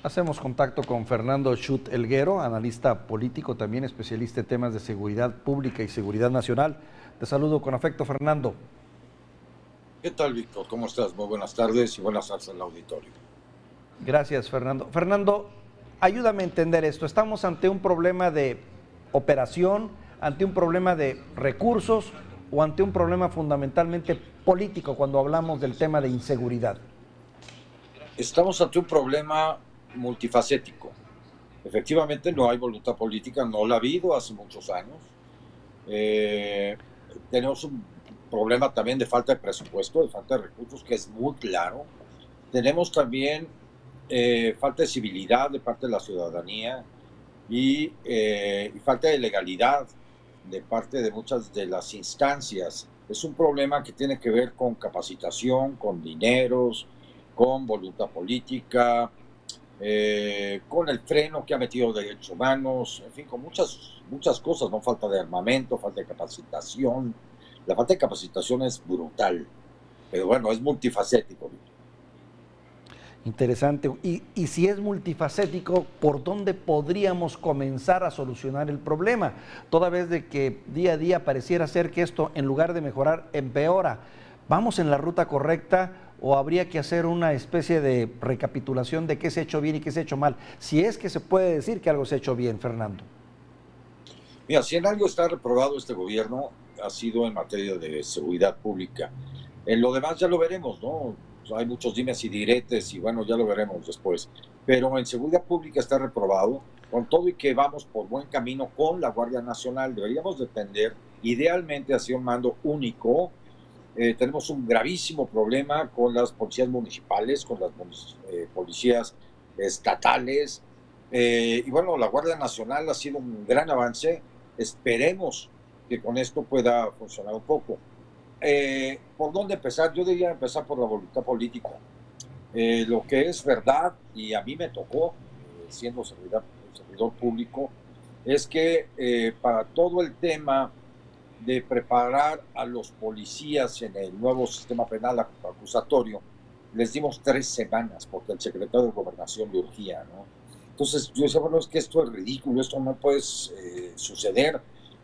Hacemos contacto con Fernando Schut Elguero, analista político, también especialista en temas de seguridad pública y seguridad nacional. Te saludo con afecto, Fernando. ¿Qué tal, Víctor? ¿Cómo estás? Muy buenas tardes y buenas tardes al auditorio. Gracias, Fernando. Fernando, ayúdame a entender esto. ¿Estamos ante un problema de operación, ante un problema de recursos o ante un problema fundamentalmente político cuando hablamos del tema de inseguridad? Estamos ante un problema multifacético. Efectivamente, no hay voluntad política, no la ha habido hace muchos años. Eh, Tenemos un problema también de falta de presupuesto, de falta de recursos, que es muy claro. Tenemos también falta de civilidad de parte de la ciudadanía y falta de legalidad de parte de muchas de las instancias. Es un problema que tiene que ver con capacitación, con dineros, con voluntad política, con el freno que ha metido derechos humanos, en fin, con muchas cosas, no falta de armamento, falta de capacitación. La falta de capacitación es brutal, pero bueno, es multifacético. Interesante. Y si es multifacético, ¿por dónde podríamos comenzar a solucionar el problema? Toda vez de que día a día pareciera ser que esto, en lugar de mejorar, empeora. ¿Vamos en la ruta correcta o habría que hacer una especie de recapitulación de qué se ha hecho bien y qué se ha hecho mal? Si es que se puede decir que algo se ha hecho bien, Fernando. Mira, si en algo está reprobado este gobierno, ha sido en materia de seguridad pública. En lo demás ya lo veremos, ¿no? Hay muchos dimes y diretes y bueno, ya lo veremos después. Pero en seguridad pública está reprobado, con todo y que vamos por buen camino con la Guardia Nacional. Deberíamos depender idealmente hacia un mando único. Tenemos un gravísimo problema con las policías municipales, con las policías estatales. Y bueno, la Guardia Nacional ha sido un gran avance. Esperemos que con esto pueda funcionar un poco. ¿Por dónde empezar? Yo diría empezar por la voluntad política. Lo que es verdad, y a mí me tocó, siendo servidor público, es que para todo el tema de preparar a los policías en el nuevo sistema penal acusatorio, les dimos 3 semanas, porque el secretario de Gobernación le urgía, ¿no? Entonces yo decía, bueno, es que esto es ridículo, esto no puede suceder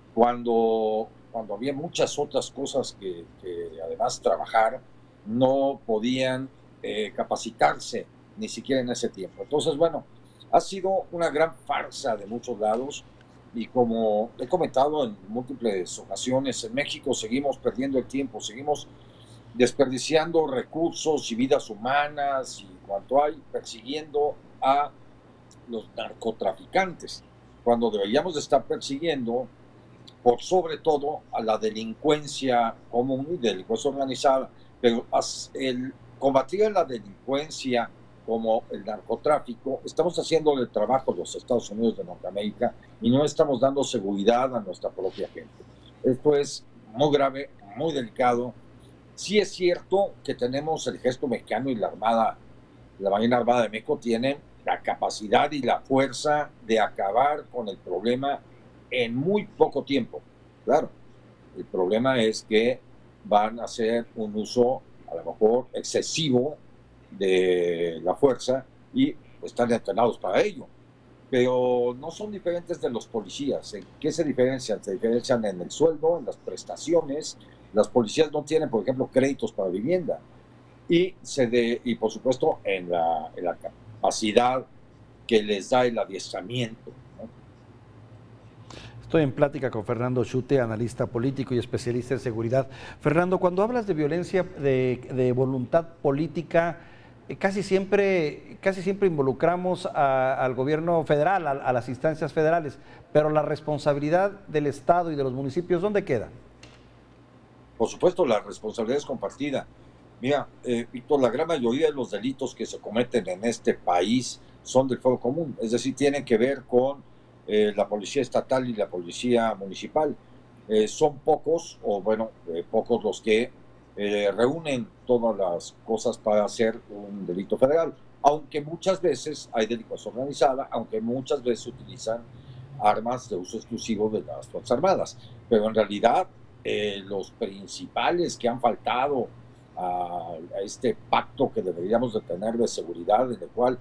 cuando había muchas otras cosas que además trabajar, no podían capacitarse ni siquiera en ese tiempo. Entonces, bueno, ha sido una gran farsa de muchos lados y como he comentado en múltiples ocasiones, en México seguimos perdiendo el tiempo, seguimos desperdiciando recursos y vidas humanas y cuanto hay, persiguiendo a los narcotraficantes, cuando deberíamos de estar persiguiendo por sobre todo a la delincuencia común y delincuencia organizada, pero el combatir la delincuencia como el narcotráfico, estamos haciendo el trabajo de los Estados Unidos de Norteamérica y no estamos dando seguridad a nuestra propia gente. Esto es muy grave, muy delicado. Sí es cierto que tenemos el Ejército Mexicano y la Armada, la Marina Armada de México tienen la capacidad y la fuerza de acabar con el problema en muy poco tiempo. Claro, el problema es que van a hacer un uso a lo mejor excesivo de la fuerza y están entrenados para ello. Pero no son diferentes de los policías. ¿En qué se diferencian? Se diferencian en el sueldo, en las prestaciones. Las policías no tienen, por ejemplo, créditos para vivienda. Y por supuesto, en la capacidad que les da el adiestramiento, ¿no? Estoy en plática con Fernando Schute, analista político y especialista en seguridad. Fernando, cuando hablas de violencia, de voluntad política, casi siempre involucramos al gobierno federal, a las instancias federales, pero la responsabilidad del Estado y de los municipios, ¿dónde queda? Por supuesto, la responsabilidad es compartida. Mira, Víctor, la gran mayoría de los delitos que se cometen en este país son del fuero común, es decir, tienen que ver con la policía estatal y la policía municipal. Son pocos, o bueno, pocos los que reúnen todas las cosas para hacer un delito federal, aunque muchas veces hay delincuencia organizada, aunque muchas veces utilizan armas de uso exclusivo de las Fuerzas Armadas, pero en realidad los principales que han faltado a este pacto que deberíamos de tener de seguridad, en el cual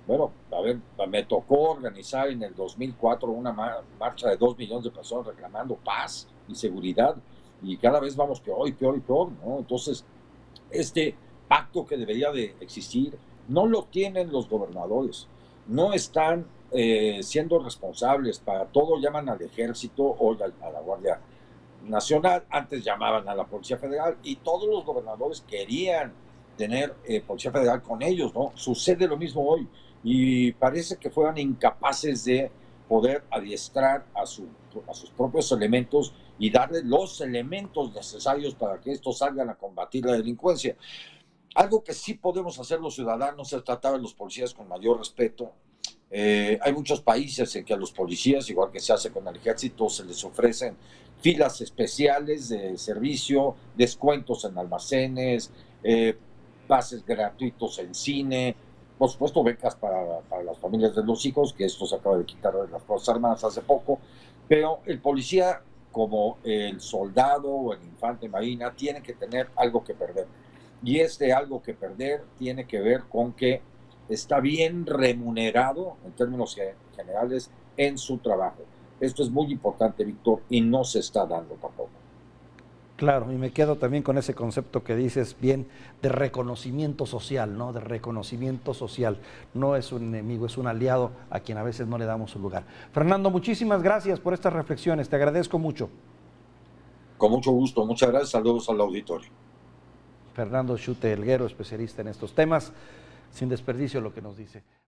Bueno, a ver, me tocó organizar en el 2004 una marcha de 2 millones de personas reclamando paz y seguridad, y cada vez vamos peor y peor y peor, ¿no? Entonces, este pacto que debería de existir no lo tienen los gobernadores, no están siendo responsables, para todo llaman al ejército o a la Guardia Nacional, antes llamaban a la Policía Federal, y todos los gobernadores querían tener Policía Federal con ellos, ¿no? Sucede lo mismo hoy, y parece que fueran incapaces de poder adiestrar a sus propios elementos y darle los elementos necesarios para que estos salgan a combatir la delincuencia. Algo que sí podemos hacer los ciudadanos es tratar a los policías con mayor respeto. Hay muchos países en que a los policías, igual que se hace con el ejército, se les ofrecen filas especiales de servicio, descuentos en almacenes, pases gratuitos en cine, por supuesto becas para las familias de los hijos, que esto se acaba de quitar de las Fuerzas Armadas hace poco, pero el policía, como el soldado o el infante marina, tiene que tener algo que perder. Y este algo que perder tiene que ver con que está bien remunerado en términos generales en su trabajo. Esto es muy importante, Víctor, y no se está dando tampoco. Claro, y me quedo también con ese concepto que dices bien de reconocimiento social, ¿no? De reconocimiento social. No es un enemigo, es un aliado a quien a veces no le damos su lugar. Fernando, muchísimas gracias por estas reflexiones, te agradezco mucho. Con mucho gusto, muchas gracias, saludos al auditorio. Fernando Schute Elguero, especialista en estos temas, sin desperdicio lo que nos dice.